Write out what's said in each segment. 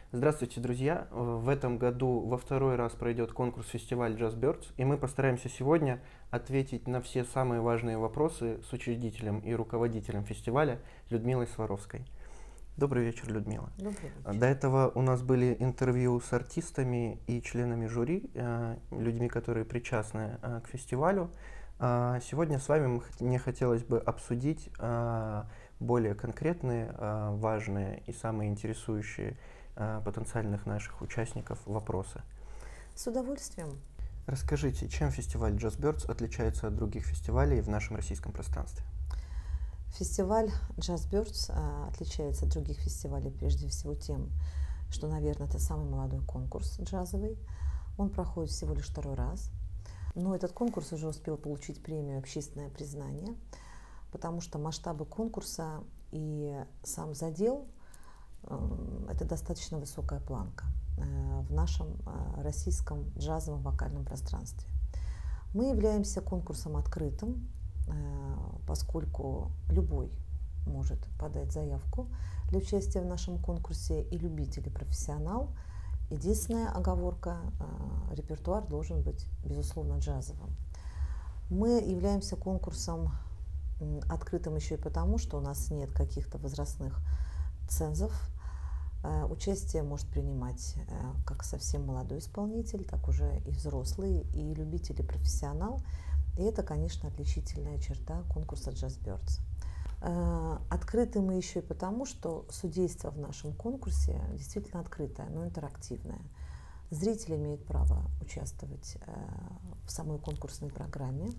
Здравствуйте, друзья! В этом году во второй раз пройдет конкурс-фестиваль Jazzbirds, и мы постараемся сегодня ответить на все самые важные вопросы с учредителем и руководителем фестиваля Людмилой Сваровской. Добрый вечер, Людмила. Добрый вечер. До этого у нас были интервью с артистами и членами жюри, людьми, которые причастны к фестивалю. Сегодня с вами мне хотелось бы обсудить более конкретные, важные и самые интересующие потенциальных наших участников вопросы. С удовольствием. Расскажите, чем фестиваль Jazzbirds отличается от других фестивалей в нашем российском пространстве? Фестиваль Jazzbirds отличается от других фестивалей прежде всего тем, что, наверное, это самый молодой конкурс джазовый. Он проходит всего лишь второй раз. Но этот конкурс уже успел получить премию «Общественное признание», потому что масштабы конкурса и сам задел – это достаточно высокая планка в нашем российском джазовом вокальном пространстве. Мы являемся конкурсом открытым, поскольку любой может подать заявку для участия в нашем конкурсе, и любитель, и профессионал. Единственная оговорка – репертуар должен быть, безусловно, джазовым. Мы являемся конкурсом открытым еще и потому, что у нас нет каких-то возрастных цензов. Участие может принимать как совсем молодой исполнитель, так уже и взрослый, и любитель, и профессионал. И это, конечно, отличительная черта конкурса Jazzbirds. Открыты мы еще и потому, что судейство в нашем конкурсе действительно открытое, но интерактивное. Зрители имеют право участвовать в самой конкурсной программе.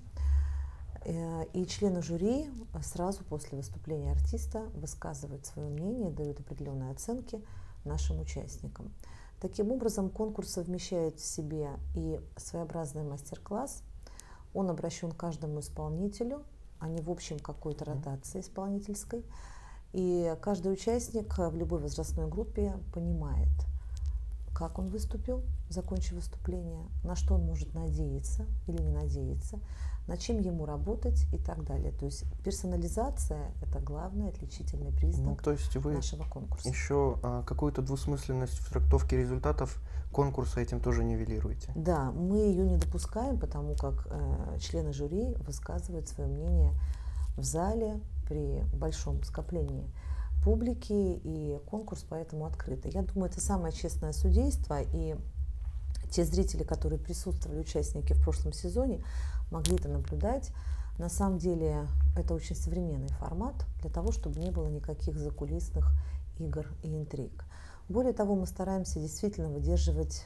И члены жюри сразу после выступления артиста высказывают свое мнение, дают определенные оценки нашим участникам. Таким образом, конкурс совмещает в себе и своеобразный мастер-класс. Он обращен к каждому исполнителю, а не в общем какой-то ротации исполнительской. И каждый участник в любой возрастной группе понимает, как он выступил, закончив выступление, на что он может надеяться или не надеяться, над чем ему работать и так далее. То есть персонализация – это главный отличительный признак нашего конкурса. Еще какую-то двусмысленность в трактовке результатов конкурса этим тоже нивелируете? Да, мы ее не допускаем, потому как члены жюри высказывают свое мнение в зале при большом скоплении публики, и конкурс поэтому открытый. Я думаю, это самое честное судейство, и те зрители, которые присутствовали, участники в прошлом сезоне, могли это наблюдать. На самом деле это очень современный формат для того, чтобы не было никаких закулисных игр и интриг. Более того, мы стараемся действительно выдерживать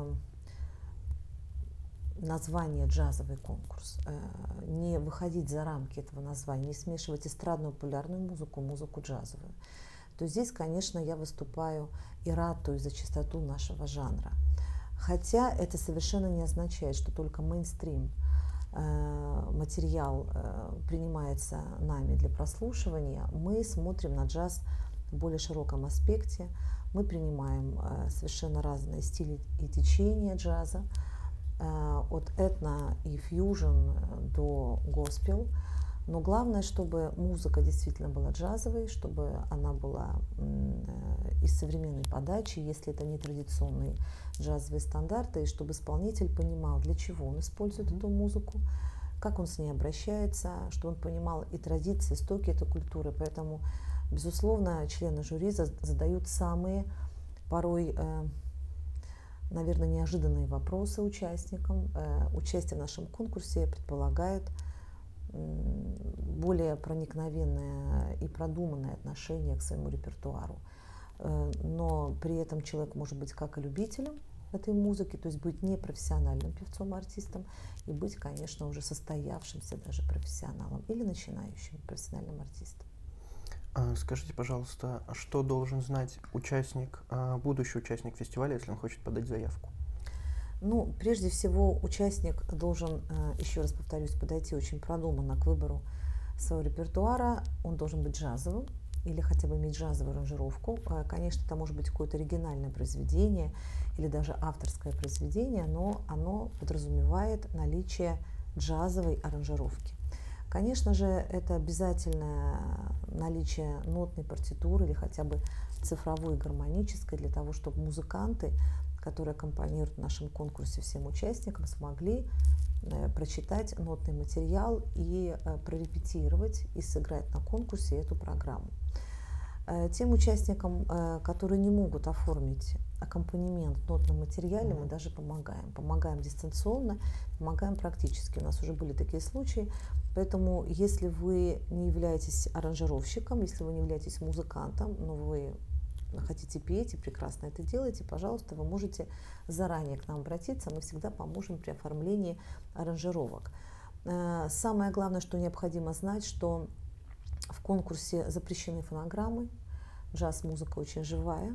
название «джазовый конкурс», не выходить за рамки этого названия, не смешивать эстрадную популярную музыку, музыку джазовую. То здесь, конечно, я выступаю и ратую за чистоту нашего жанра. Хотя это совершенно не означает, что только мейнстрим материал принимается нами для прослушивания. Мы смотрим на джаз в более широком аспекте. Мы принимаем совершенно разные стили и течения джаза, от этно и фьюжн до госпел. Но главное, чтобы музыка действительно была джазовой, чтобы она была из современной подачи, если это не традиционные джазовые стандарты, и чтобы исполнитель понимал, для чего он использует эту музыку, как он с ней обращается, чтобы он понимал и традиции, истоки этой культуры. Поэтому, безусловно, члены жюри задают самые порой, наверное, неожиданные вопросы участникам. Участие в нашем конкурсе предполагает более проникновенное и продуманное отношение к своему репертуару. Но при этом человек может быть как и любителем этой музыки, то есть быть не профессиональным певцом-артистом, и быть, конечно, уже состоявшимся даже профессионалом или начинающим профессиональным артистом. Скажите, пожалуйста, что должен знать участник, будущий участник фестиваля, если он хочет подать заявку? Ну, прежде всего, участник должен, еще раз повторюсь, подойти очень продуманно к выбору своего репертуара. Он должен быть джазовым или хотя бы иметь джазовую аранжировку. Конечно, это может быть какое-то оригинальное произведение или даже авторское произведение, но оно подразумевает наличие джазовой аранжировки. Конечно же, это обязательное наличие нотной партитуры или хотя бы цифровой и гармонической, для того, чтобы музыканты, которые аккомпанируют в нашем конкурсе всем участникам, смогли прочитать нотный материал и прорепетировать и сыграть на конкурсе эту программу. Тем участникам, которые не могут оформить аккомпанемент в нотном материале, мы даже помогаем. Помогаем дистанционно, помогаем практически. У нас уже были такие случаи. Поэтому, если вы не являетесь аранжировщиком, если вы не являетесь музыкантом, но вы хотите петь и прекрасно это делаете, пожалуйста, вы можете заранее к нам обратиться. Мы всегда поможем при оформлении аранжировок. Самое главное, что необходимо знать, что в конкурсе запрещены фонограммы. Джаз-музыка очень живая,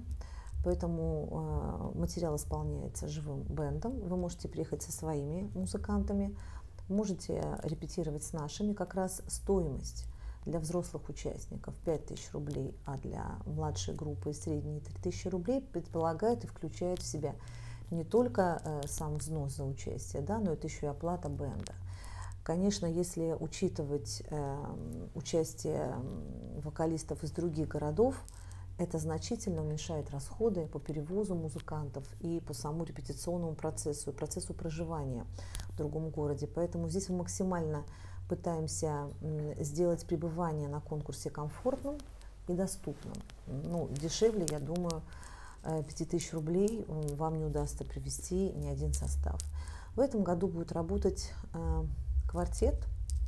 поэтому материал исполняется живым бэндом. Вы можете приехать со своими музыкантами, можете репетировать с нашими. Как раз стоимость для взрослых участников 5000 рублей, а для младшей группы и средней 3000 рублей предполагает и включает в себя не только сам взнос за участие, да, но это еще и оплата бэнда. Конечно, если учитывать участие вокалистов из других городов, это значительно уменьшает расходы по перевозу музыкантов и по самому репетиционному процессу, и процессу проживания в другом городе. Поэтому здесь мы максимально пытаемся сделать пребывание на конкурсе комфортным и доступным. Ну, дешевле, я думаю, 5000 рублей вам не удастся привести ни один состав. В этом году будет работать квартет,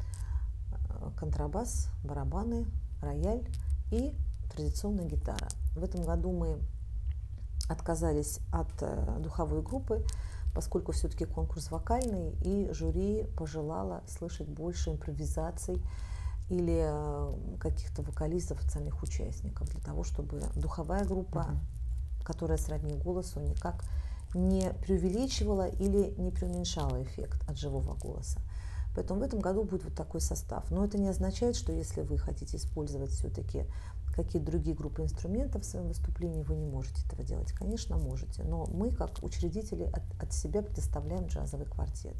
контрабас, барабаны, рояль и традиционная гитара. В этом году мы отказались от духовой группы, поскольку все-таки конкурс вокальный, и жюри пожелало слышать больше импровизаций или каких-то вокалистов от самих участников, для того, чтобы духовая группа, которая сродни голосу, никак не преувеличивала или не преуменьшала эффект от живого голоса. Поэтому в этом году будет вот такой состав. Но это не означает, что если вы хотите использовать все-таки какие-то другие группы инструментов в своем выступлении, вы не можете этого делать. Конечно, можете, но мы, как учредители, от себя предоставляем джазовый квартет.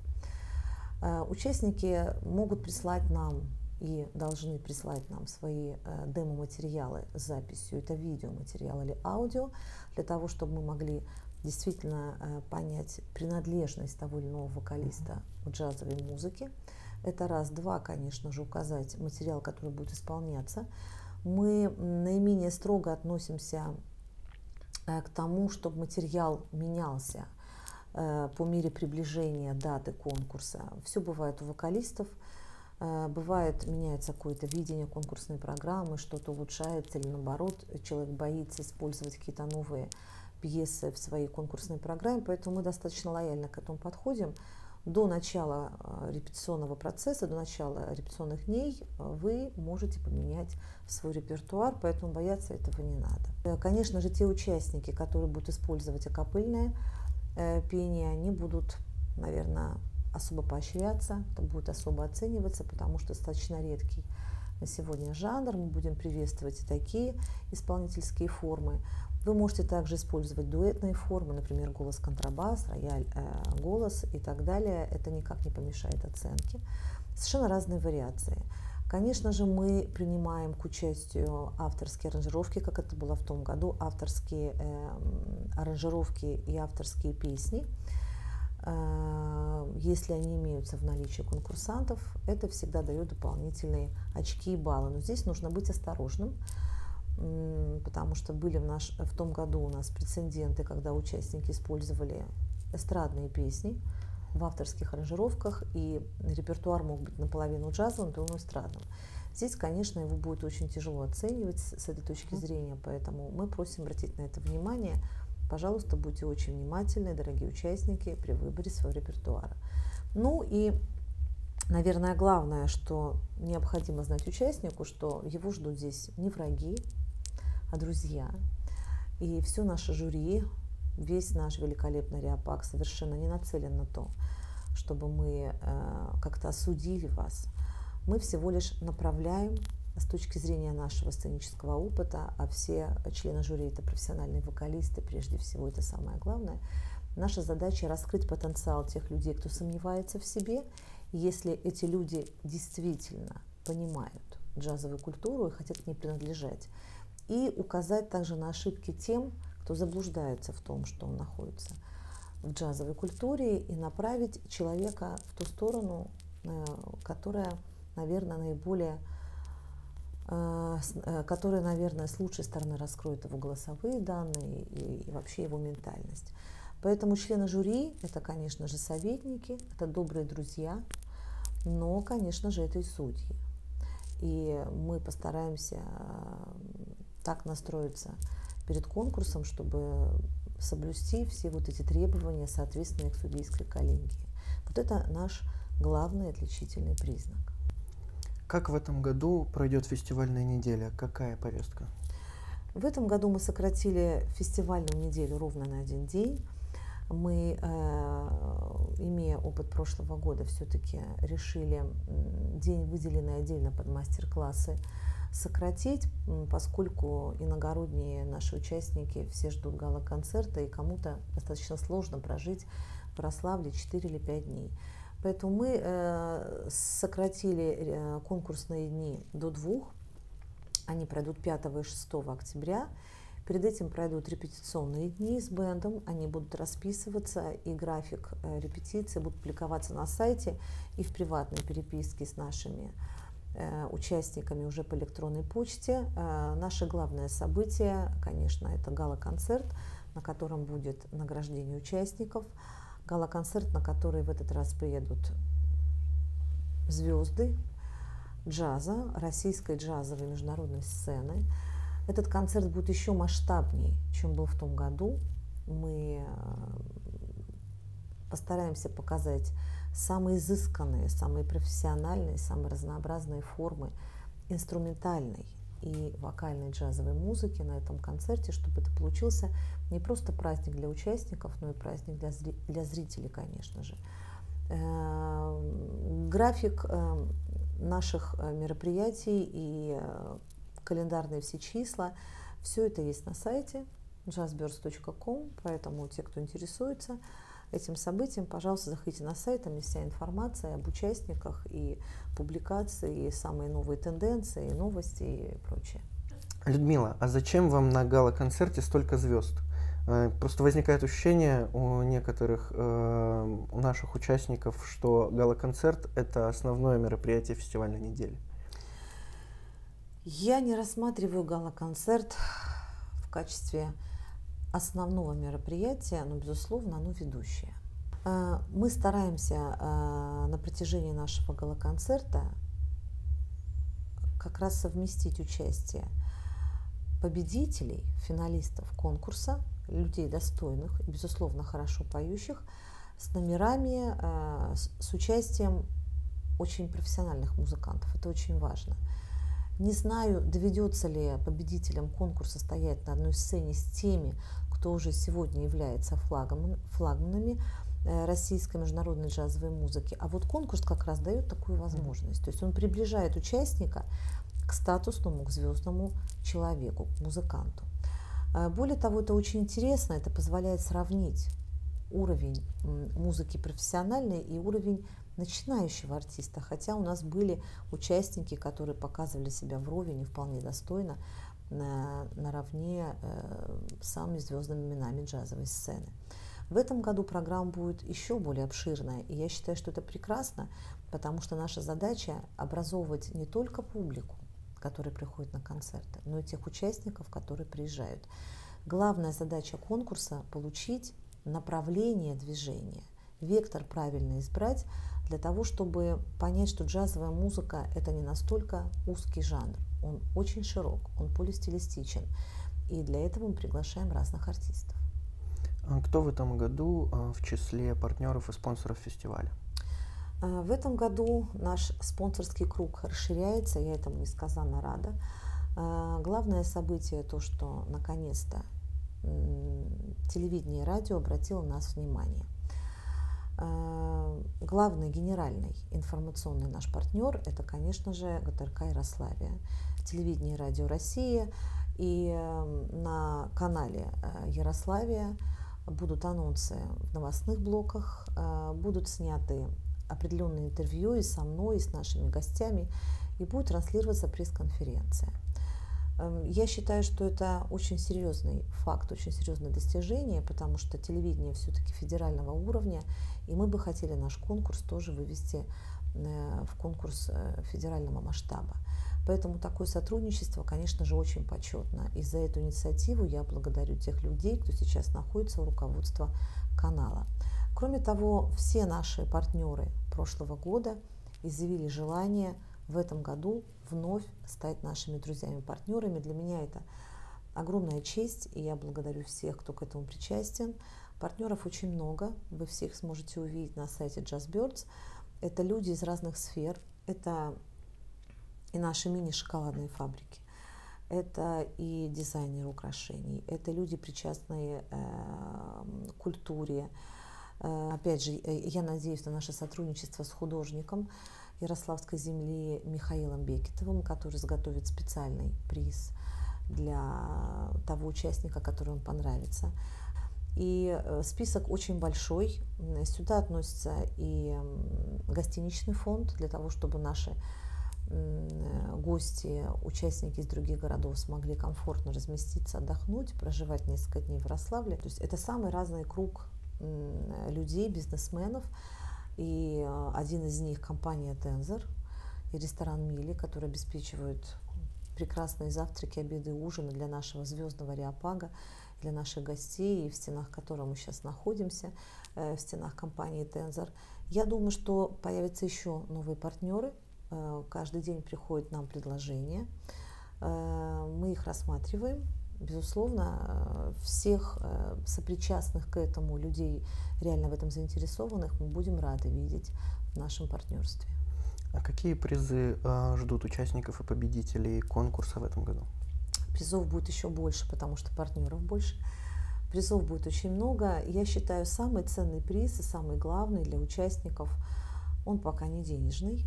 Участники могут прислать нам и должны прислать нам свои демо-материалы с записью. Это видеоматериал или аудио, для того, чтобы мы могли действительно понять принадлежность того или иного вокалиста в джазовой музыке. Это раз. Два, конечно же, указать материал, который будет исполняться. Мы наименее строго относимся к тому, чтобы материал менялся по мере приближения даты конкурса. Все бывает у вокалистов. Бывает, меняется какое-то видение конкурсной программы, что-то улучшается, или наоборот, человек боится использовать какие-то новые пьесы в своей конкурсной программе, поэтому мы достаточно лояльно к этому подходим. До начала репетиционного процесса, до начала репетиционных дней вы можете поменять свой репертуар, поэтому бояться этого не надо. Конечно же, те участники, которые будут использовать акапельное пение, они будут, наверное, особо поощряться, это будет особо оцениваться, потому что достаточно редкий на сегодня жанр. Мы будем приветствовать и такие исполнительские формы. Вы можете также использовать дуэтные формы, например, голос-контрабас, рояль, голос и так далее. Это никак не помешает оценке. Совершенно разные вариации. Конечно же, мы принимаем к участию авторские аранжировки, как это было в том году, авторские аранжировки и авторские песни. Если они имеются в наличии конкурсантов, это всегда дает дополнительные очки и баллы. Но здесь нужно быть осторожным, потому что были в том году у нас прецеденты, когда участники использовали эстрадные песни в авторских аранжировках, и репертуар мог быть наполовину джазовым, наполовину эстрадным. Здесь, конечно, его будет очень тяжело оценивать с этой точки зрения, поэтому мы просим обратить на это внимание. Пожалуйста, будьте очень внимательны, дорогие участники, при выборе своего репертуара. Ну и, наверное, главное, что необходимо знать участнику, что его ждут здесь не враги, а друзья. И все наше жюри, весь наш великолепный Реопак совершенно не нацелен на то, чтобы мы как-то осудили вас. Мы всего лишь направляем с точки зрения нашего сценического опыта, а все члены жюри – это профессиональные вокалисты, прежде всего, это самое главное. Наша задача – раскрыть потенциал тех людей, кто сомневается в себе. И если эти люди действительно понимают джазовую культуру и хотят к ней принадлежать, и указать также на ошибки тем, кто заблуждается в том, что он находится в джазовой культуре, и направить человека в ту сторону, которая, наверное, с лучшей стороны раскроет его голосовые данные и вообще его ментальность. Поэтому члены жюри – это, конечно же, советники, это добрые друзья, но, конечно же, это и судьи. И мы постараемся так настроиться перед конкурсом, чтобы соблюсти все вот эти требования, соответственно, к судейской коллегии. Вот это наш главный отличительный признак. Как в этом году пройдет фестивальная неделя? Какая повестка? В этом году мы сократили фестивальную неделю ровно на 1 день. Мы, имея опыт прошлого года, все-таки решили день, выделенный отдельно под мастер-классы, сократить, поскольку иногородние наши участники все ждут гала-концерта, и кому-то достаточно сложно прожить в Ярославле 4 или 5 дней. Поэтому мы сократили конкурсные дни до 2. Они пройдут 5 и 6 октября. Перед этим пройдут репетиционные дни с бэндом, они будут расписываться, и график репетиции будет публиковаться на сайте и в приватной переписке с нашими участниками уже по электронной почте. Наше главное событие, конечно, это гала-концерт, на котором будет награждение участников. Гала-концерт, на который в этот раз приедут звезды джаза, российской джазовой международной сцены. Этот концерт будет еще масштабнее, чем был в том году. Мы постараемся показать самые изысканные, самые профессиональные, самые разнообразные формы инструментальной и вокальной джазовой музыки на этом концерте, чтобы это получился не просто праздник для участников, но и праздник для зрителей, конечно же. График наших мероприятий и календарные все числа, все это есть на сайте jazzbirds.com, поэтому те, кто интересуется этим событием, пожалуйста, заходите на сайт, там есть вся информация об участниках, и публикации, и самые новые тенденции, и новости, и прочее. Людмила, а зачем вам на гала-концерте столько звезд? Просто возникает ощущение у некоторых, у наших участников, что гала-концерт – это основное мероприятие фестивальной недели. Я не рассматриваю гала-концерт в качестве основного мероприятия, но, безусловно, оно ведущее. Мы стараемся на протяжении нашего гала-концерта как раз совместить участие победителей, финалистов конкурса, людей достойных и, безусловно, хорошо поющих, с номерами, с участием очень профессиональных музыкантов. Это очень важно. Не знаю, доведется ли победителям конкурса стоять на одной сцене с теми, кто уже сегодня является флагманами российской международной джазовой музыки. А вот конкурс как раз дает такую возможность. То есть он приближает участника к статусному, к звездному человеку, к музыканту. Более того, это очень интересно, это позволяет сравнить уровень музыки профессиональной и уровень начинающего артиста, хотя у нас были участники, которые показывали себя вровень и вполне достойно наравне с самыми звездными именами джазовой сцены. В этом году программа будет еще более обширная, и я считаю, что это прекрасно, потому что наша задача образовывать не только публику, которые приходят на концерты, но и тех участников, которые приезжают. Главная задача конкурса – получить направление движения, вектор правильно избрать, для того, чтобы понять, что джазовая музыка – это не настолько узкий жанр, он очень широк, он полистилистичен, и для этого мы приглашаем разных артистов. Кто в этом году в числе партнеров и спонсоров фестиваля? В этом году наш спонсорский круг расширяется, я этому несказанно рада. Главное событие то, что наконец-то телевидение и радио обратило на нас внимание. Главный генеральный информационный наш партнер – это, конечно же, ГТРК Ярославия, телевидение и радио России. И на канале Ярославия будут анонсы в новостных блоках, будут сняты определенные интервью и со мной, и с нашими гостями, и будет транслироваться пресс-конференция. Я считаю, что это очень серьезный факт, очень серьезное достижение, потому что телевидение все-таки федерального уровня, и мы бы хотели наш конкурс тоже вывести в конкурс федерального масштаба. Поэтому такое сотрудничество, конечно же, очень почетно. И за эту инициативу я благодарю тех людей, кто сейчас находится у руководства канала. Кроме того, все наши партнеры прошлого года изъявили желание в этом году вновь стать нашими друзьями-партнерами. Для меня это огромная честь, и я благодарю всех, кто к этому причастен. Партнеров очень много, вы всех сможете увидеть на сайте Jazzbirds. Это люди из разных сфер, это и наши мини-шоколадные фабрики, это и дизайнеры украшений, это люди, причастные к культуре. Опять же, я надеюсь на наше сотрудничество с художником Ярославской земли Михаилом Бекетовым, который изготовит специальный приз для того участника, который он понравится. И список очень большой. Сюда относится и гостиничный фонд, для того, чтобы наши гости, участники из других городов смогли комфортно разместиться, отдохнуть, проживать несколько дней в Ярославле. То есть это самый разный круг людей, бизнесменов. И один из них — компания Тензор и ресторан Мили, который обеспечивают прекрасные завтраки, обеды, ужины для нашего звездного Ареопага, для наших гостей, и в стенах которого мы сейчас находимся, в стенах компании Тензор. Я думаю, что появятся еще новые партнеры. Каждый день приходят нам предложения. Мы их рассматриваем. Безусловно, всех сопричастных к этому людей, реально в этом заинтересованных, мы будем рады видеть в нашем партнерстве. А какие призы ждут участников и победителей конкурса в этом году? Призов будет еще больше, потому что партнеров больше. Призов будет очень много. Я считаю, самый ценный приз и самый главный для участников, он пока не денежный.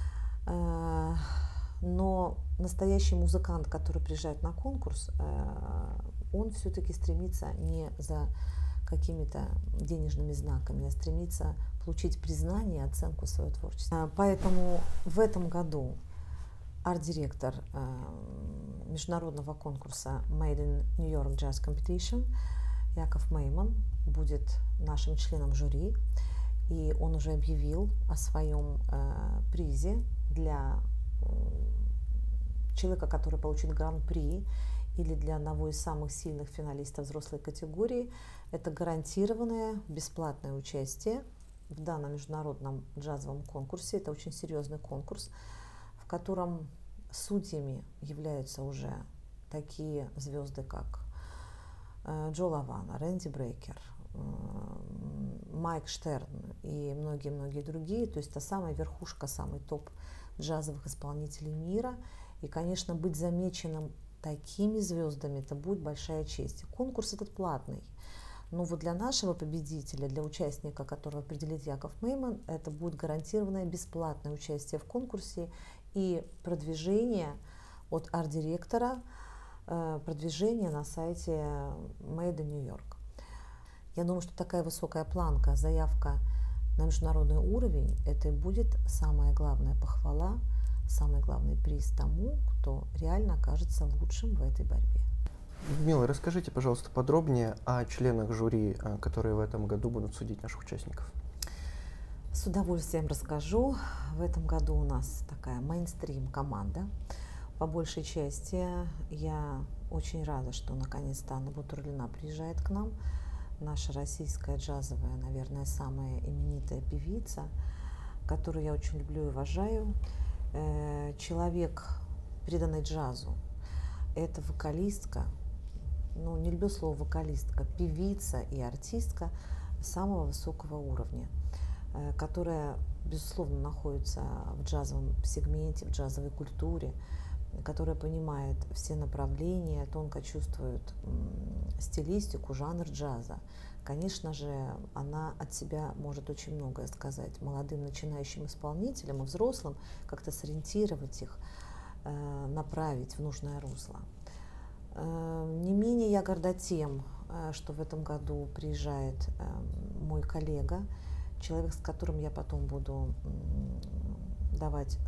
Но настоящий музыкант, который приезжает на конкурс, он все-таки стремится не за какими-то денежными знаками, а стремится получить признание и оценку своего творчества. Поэтому в этом году арт-директор международного конкурса Made in New York Jazz Competition Яков Мейман будет нашим членом жюри, и он уже объявил о своем призе для человека, который получит гран-при, или для одного из самых сильных финалистов взрослой категории. Это гарантированное бесплатное участие в данном международном джазовом конкурсе. Это очень серьезный конкурс, в котором судьями являются уже такие звезды, как Джо Лавана, Рэнди Брейкер, Майк Штерн и многие-многие другие. То есть это самая верхушка, самый топ джазовых исполнителей мира. И, конечно, быть замеченным такими звездами — это будет большая честь. Конкурс этот платный. Но вот для нашего победителя, для участника, которого определит Яков Мейман, это будет гарантированное бесплатное участие в конкурсе и продвижение от арт-директора, продвижение на сайте Made in New York. Я думаю, что такая высокая планка, заявка на международный уровень, это и будет самая главная похвала, самый главный приз тому, кто реально окажется лучшим в этой борьбе. Людмила, расскажите, пожалуйста, подробнее о членах жюри, которые в этом году будут судить наших участников. С удовольствием расскажу. В этом году у нас такая мейнстрим команда. По большей части я очень рада, что наконец-то Анна Бутурлина приезжает к нам. Наша российская джазовая, наверное, самая именитая певица, которую я очень люблю и уважаю. Человек, преданный джазу. Это вокалистка, ну, не люблю слово вокалистка, певица и артистка самого высокого уровня, которая, безусловно, находится в джазовом сегменте, в джазовой культуре, которая понимает все направления, тонко чувствует стилистику, жанр джаза. Конечно же, она от себя может очень многое сказать молодым начинающим исполнителям и взрослым, как-то сориентировать их, направить в нужное русло. Не менее я горда тем, что в этом году приезжает мой коллега, человек, с которым я потом буду давать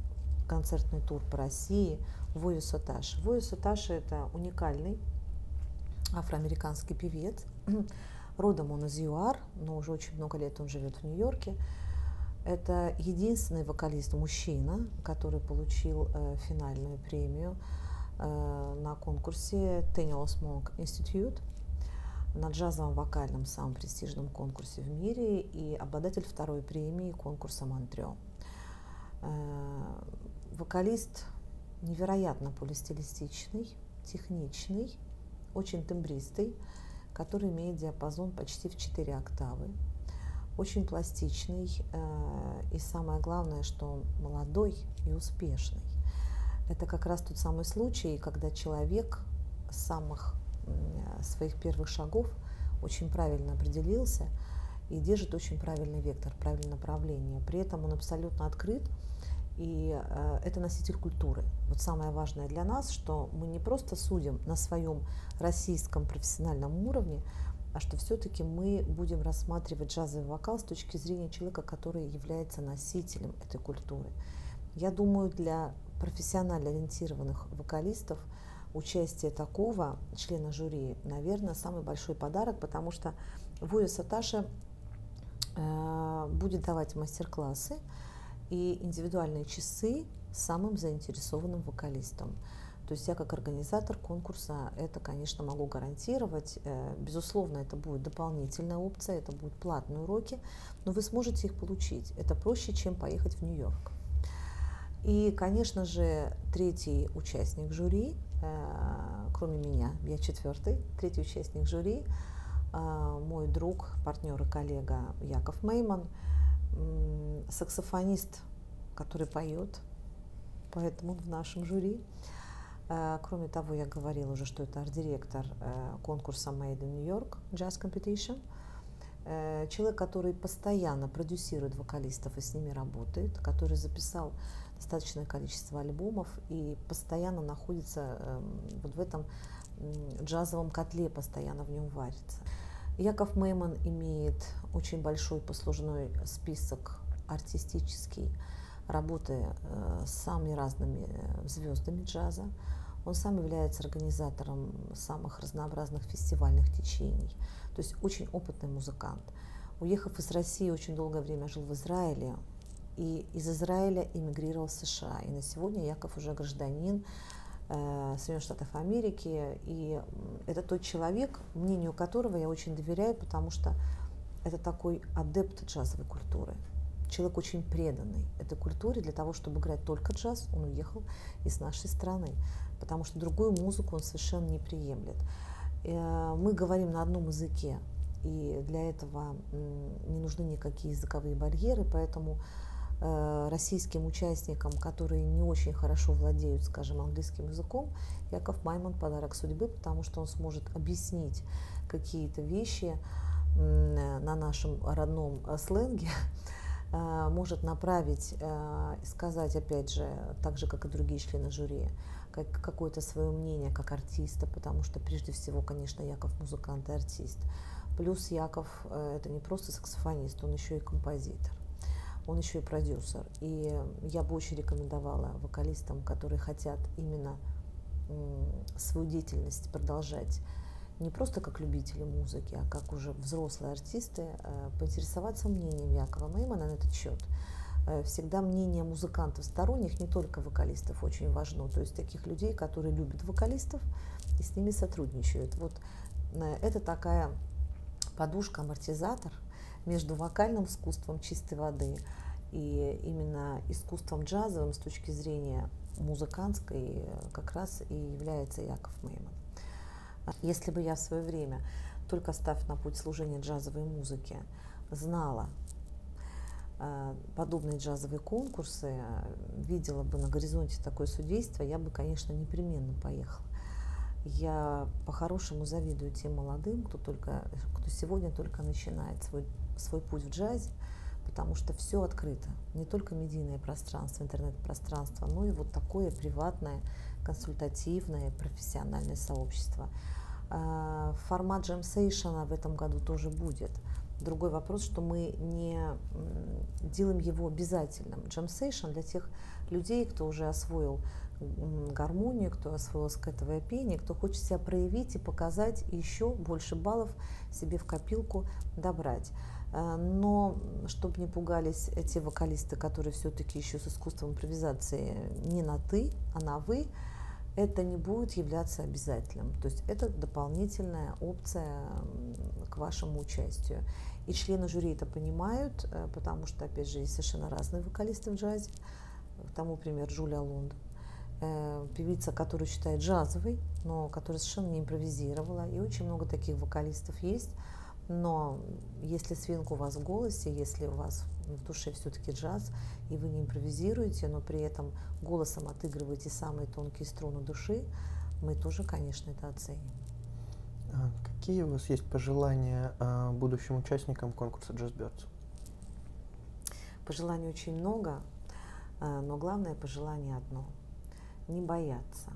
концертный тур по России Вою Саташи. Вою Саташи – это уникальный афроамериканский певец. Родом он из ЮАР, но уже очень много лет он живет в Нью-Йорке. Это единственный вокалист-мужчина, который получил финальную премию на конкурсе Thelonious Monk Institute, на джазовом вокальном самом престижном конкурсе в мире, и обладатель второй премии конкурса Монтрео. Вокалист невероятно полистилистичный, техничный, очень тембристый, который имеет диапазон почти в 4 октавы, очень пластичный, и самое главное, что он молодой и успешный. Это как раз тот самый случай, когда человек с самых своих первых шагов очень правильно определился и держит очень правильный вектор, правильное направление. При этом он абсолютно открыт, и это носитель культуры. Вот самое важное для нас, что мы не просто судим на своем российском профессиональном уровне, а что все-таки мы будем рассматривать джазовый вокал с точки зрения человека, который является носителем этой культуры. Я думаю, для профессионально ориентированных вокалистов участие такого члена жюри, наверное, самый большой подарок, потому что Вою Саташи будет давать мастер-классы и индивидуальные часы самым заинтересованным вокалистам. То есть я как организатор конкурса это, конечно, могу гарантировать. Безусловно, это будет дополнительная опция, это будут платные уроки, но вы сможете их получить. Это проще, чем поехать в Нью-Йорк. И, конечно же, третий участник жюри, кроме меня, я четвертый, третий участник жюри, мой друг, партнер и коллега Яков Мейман, саксофонист, который поет, поэтому он в нашем жюри. Кроме того, я говорила уже, что это арт-директор конкурса Made in New York Jazz Competition. Человек, который постоянно продюсирует вокалистов и с ними работает, который записал достаточное количество альбомов и постоянно находится вот в этом джазовом котле, постоянно в нем варится. Яков Мейман имеет очень большой послужной список артистический, работы с самыми разными звездами джаза. Он сам является организатором самых разнообразных фестивальных течений, то есть очень опытный музыкант. Уехав из России, очень долгое время жил в Израиле, и из Израиля эмигрировал в США. И на сегодня Яков уже гражданин Соединенных Штатов Америки, и это тот человек, мнению которого я очень доверяю, потому что это такой адепт джазовой культуры. Человек очень преданный этой культуре. Для того, чтобы играть только джаз, он уехал из нашей страны, потому что другую музыку он совершенно не приемлет. Мы говорим на одном языке, и для этого не нужны никакие языковые барьеры, поэтому российским участникам, которые не очень хорошо владеют, скажем, английским языком, Яков Мейман подарок судьбы, потому что он сможет объяснить какие-то вещи на нашем родном сленге, может направить, сказать, опять же, так же, как и другие члены жюри, какое-то свое мнение как артиста, потому что прежде всего, конечно, Яков музыкант и артист. Плюс Яков это не просто саксофонист, он еще и композитор, он еще и продюсер. И я бы очень рекомендовала вокалистам, которые хотят именно свою деятельность продолжать не просто как любители музыки, а как уже взрослые артисты, поинтересоваться мнением Якова Меймана на этот счет. Всегда мнение музыкантов сторонних, не только вокалистов, очень важно. То есть таких людей, которые любят вокалистов и с ними сотрудничают. Вот это такая подушка, амортизатор между вокальным искусством чистой воды и именно искусством джазовым с точки зрения музыкантской как раз и является Яков Мейман. Если бы я в свое время, только став на путь служения джазовой музыке, знала подобные джазовые конкурсы, видела бы на горизонте такое судейство, я бы, конечно, непременно поехала. Я по-хорошему завидую тем молодым, кто сегодня только начинает свой путь в джазе, потому что все открыто. Не только медийное пространство, интернет-пространство, но и вот такое приватное, консультативное, профессиональное сообщество. Формат джем-сейшена в этом году тоже будет. Другой вопрос, что мы не делаем его обязательным. Джем-сейшн для тех людей, кто уже освоил гармонию, кто освоил скэтовое пение, кто хочет себя проявить и показать, и еще больше баллов себе в копилку добрать. Но чтобы не пугались те вокалисты, которые все-таки еще с искусством импровизации не на «ты», а на «вы», это не будет являться обязательным. То есть это дополнительная опция к вашему участию. И члены жюри это понимают, потому что, опять же, есть совершенно разные вокалисты в джазе. Тому пример Джулия Лондон, певица, которую считают джазовой, но которая совершенно не импровизировала. И очень много таких вокалистов есть. Но если свинг у вас в голосе, если у вас в душе все-таки джаз, и вы не импровизируете, но при этом голосом отыгрываете самые тонкие струны души, мы тоже, конечно, это оценим. Какие у вас есть пожелания будущим участникам конкурса JazzBirds? Пожеланий очень много, но главное пожелание одно – не бояться.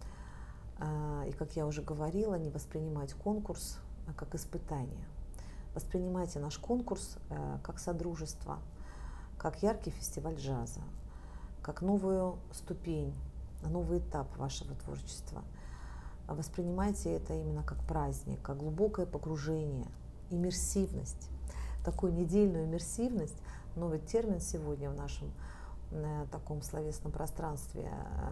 И, как я уже говорила, не воспринимать конкурс как испытание. Воспринимайте наш конкурс как содружество, как яркий фестиваль джаза, как новую ступень, новый этап вашего творчества. Воспринимайте это именно как праздник, как глубокое погружение, иммерсивность, такую недельную иммерсивность, новый термин сегодня в нашем таком словесном пространстве,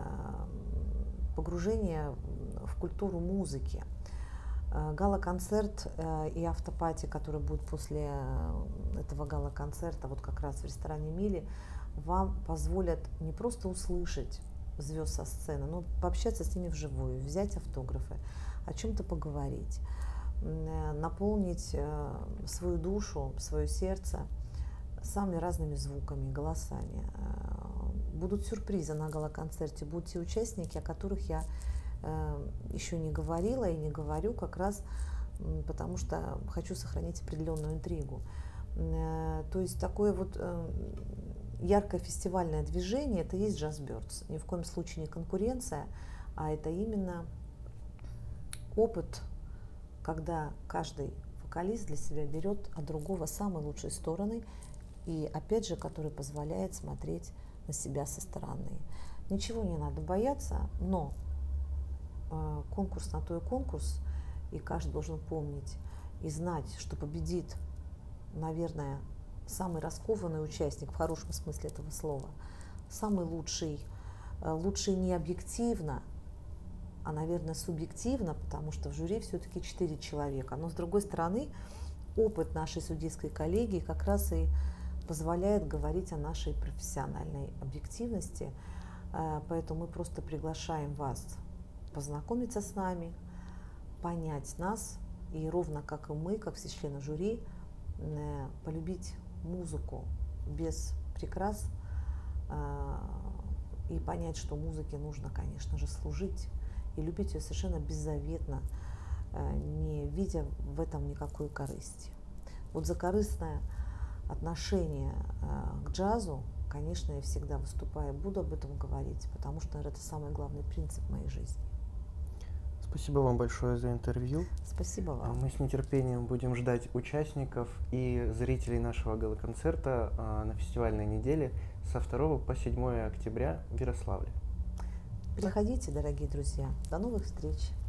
погружение в культуру музыки. Гала-концерт и автопати, который будет после этого гала-концерта, вот как раз в ресторане Мили, вам позволят не просто услышать звезд со сцены, но пообщаться с ними вживую, взять автографы, о чем-то поговорить, наполнить свою душу, свое сердце самыми разными звуками, голосами. Будут сюрпризы на гала-концерте, будут те участники, о которых я еще не говорила и не говорю, как раз потому что хочу сохранить определенную интригу. То есть такое вот яркое фестивальное движение – это и есть JazzBirds. Ни в коем случае не конкуренция, а это именно опыт, когда каждый вокалист для себя берет от другого самые лучшие стороны и, опять же, который позволяет смотреть на себя со стороны. Ничего не надо бояться, но конкурс на то и конкурс, и каждый должен помнить и знать, что победит, наверное, самый раскованный участник в хорошем смысле этого слова, самый лучший, лучший не объективно, а, наверное, субъективно, потому что в жюри все-таки 4 человека. Но, с другой стороны, опыт нашей судейской коллегии как раз и позволяет говорить о нашей профессиональной объективности, поэтому мы просто приглашаем вас познакомиться с нами, понять нас и ровно как и мы, как все члены жюри, полюбить музыку без прикрас и понять, что музыке нужно, конечно же, служить и любить ее совершенно беззаветно, не видя в этом никакой корысти. Вот за корыстное отношение к джазу, конечно, я всегда выступаю, буду об этом говорить, потому что, наверное, это самый главный принцип моей жизни. Спасибо вам большое за интервью. Спасибо вам. Мы с нетерпением будем ждать участников и зрителей нашего гала-концерта на фестивальной неделе со 2 по 7 октября в Ярославле. Приходите, дорогие друзья. До новых встреч.